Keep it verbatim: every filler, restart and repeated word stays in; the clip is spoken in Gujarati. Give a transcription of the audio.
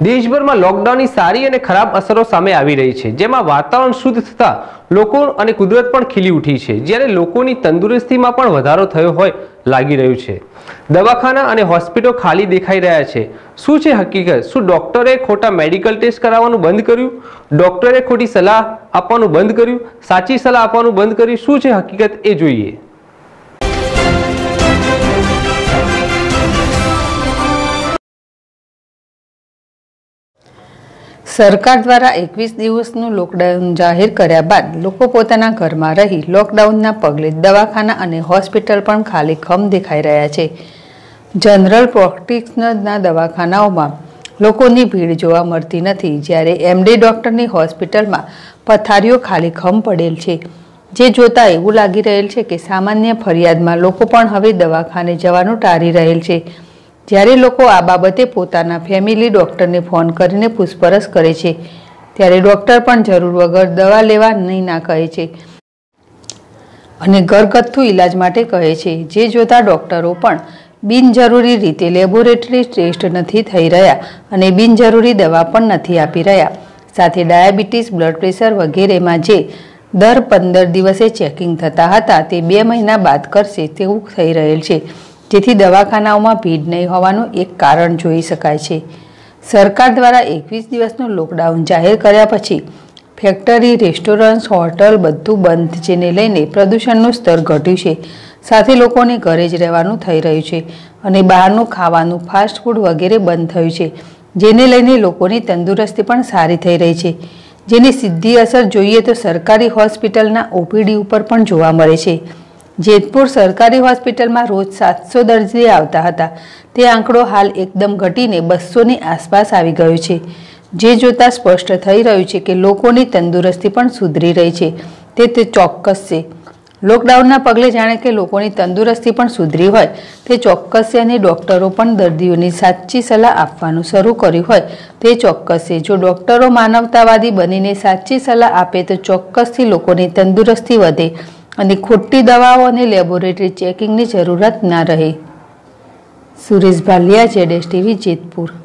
દેશભરમાં લોકડાઉનની સારી અને ખરાબ અસરો સામે આવી રહી છે, જેમાં વાતાવરણ શુદ્ધ થતા લોકો અને કુદરત પણ ખીલી ઉઠી છે, જ્યારે લોકોની તંદુરસ્તીમાં પણ વધારો થયો હોય લાગી રહ્યું છે। દવાખાના અને હોસ્પિટલો ખાલી દેખાઈ રહ્યા છે। શું છે હકીકત? શું ડોક્ટરે ખોટા મેડિકલ ટેસ્ટ કરાવવાનું બંધ કર્યું? ડોક્ટરે ખોટી સલાહ આપવાનું બંધ કર્યું? સાચી સલાહ આપવાનું બંધ કર્યું? શું છે હકીકત એ જોઈએ। सरकार द्वारा एकवीस दिवसનું લોકડાઉન જાહેર કર્યા બાદ લોકો પોતાના ઘરમાં રહી લોકડાઉનના પગલે દવાખાના અને હોસ્પિટલ પણ ખાલી ખમ દેખાઈ રહ્યા છે। જનરલ પ્રેક્ટિશનરના દવાખાનાઓમાં લોકોની ભીડ જોવા મળતી નથી, જ્યારે એમડી ડોક્ટરની હોસ્પિટલમાં પથારીઓ ખાલી ખમ પડેલ છે, જે જોતા એવું લાગી રહેલ છે કે સામાન્ય ફરિયાદમાં લોકો પણ હવે દવાખાને જવાનું ટાળી રહેલ છે। જ્યારે લોકો આ બાબતે પોતાના ફેમિલી ડોક્ટરને ફોન કરીને પૂછપરછ કરે છે, ત્યારે ડોક્ટર પણ જરૂર વગર દવા લેવા નહીં ના કહે છે અને ઘરગથ્થુ ઇલાજ માટે કહે છે, જે જોતા ડોક્ટરો પણ બિનજરૂરી રીતે લેબોરેટરી ટેસ્ટ નથી થઈ રહ્યા અને બિનજરૂરી દવા પણ નથી આપી રહ્યા। સાથે ડાયાબિટીસ, બ્લડ પ્રેશર વગેરેમાં જે દર પંદર દિવસે ચેકિંગ થતા હતા તે બે મહિના બાદ કરશે તેવું થઈ રહેલ છે, જેથી દવાખાનાઓમાં ભીડ નહીં હોવાનું એક કારણ જોઈ શકાય છે। સરકાર દ્વારા એકવીસ દિવસનું લોકડાઉન જાહેર કર્યા પછી ફેક્ટરી, રેસ્ટોરન્ટ, હોટલ બધું બંધ, જેને લઈને પ્રદૂષણનું સ્તર ઘટ્યું છે। સાથે લોકોને ઘરે જ રહેવાનું થઈ રહ્યું છે અને બહારનું ખાવાનું, ફાસ્ટ ફૂડ વગેરે બંધ થયું છે, જેને લઈને લોકોની તંદુરસ્તી પણ સારી થઈ રહી છે, જેની સીધી અસર જોઈએ તો સરકારી હોસ્પિટલના ઓપીડી ઉપર પણ જોવા મળે છે। જેતપુર સરકારી હોસ્પિટલમાં રોજ સાતસો દર્દી આવતા હતા, તે આંકડો હાલ એકદમ ઘટીને બસોની આસપાસ આવી ગયો છે, જે જોતા સ્પષ્ટ થઈ રહ્યું છે કે લોકોની તંદુરસ્તી પણ સુધરી રહી છે। તે તે ચોક્કસ છે। લોકડાઉનના પગલે જાણે કે લોકોની તંદુરસ્તી પણ સુધરી હોય તે ચોક્કસ છે અને ડોક્ટરો પણ દર્દીઓની સાચી સલાહ આપવાનું શરૂ કર્યું હોય તે ચોક્કસ છે। જો ડોક્ટરો માનવતાવાદી બનીને સાચી સલાહ આપે તો ચોક્કસથી લોકોની તંદુરસ્તી વધે અને ખોટી દવાઓ અને લેબોરેટરી ચેકિંગની જરૂરત ના રહે। સુરેશ ભાલિયા, જેડેશ ટીવી, જેતપુર।